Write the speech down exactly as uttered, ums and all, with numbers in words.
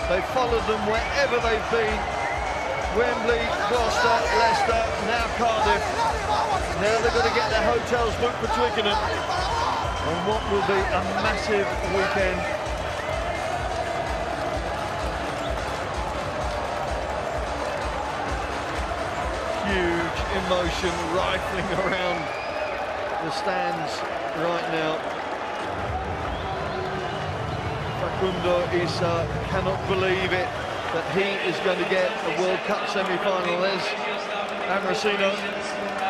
They followed them wherever they've been. Wembley, Gloucester, Leicester, now Cardiff. Now they've got to get their hotels booked for Twickenham on what will be a massive weekend. Huge emotion rifling around the stands right now. Facundo Isa cannot believe it that he is going to get a World Cup semi-final. There's Amorosino.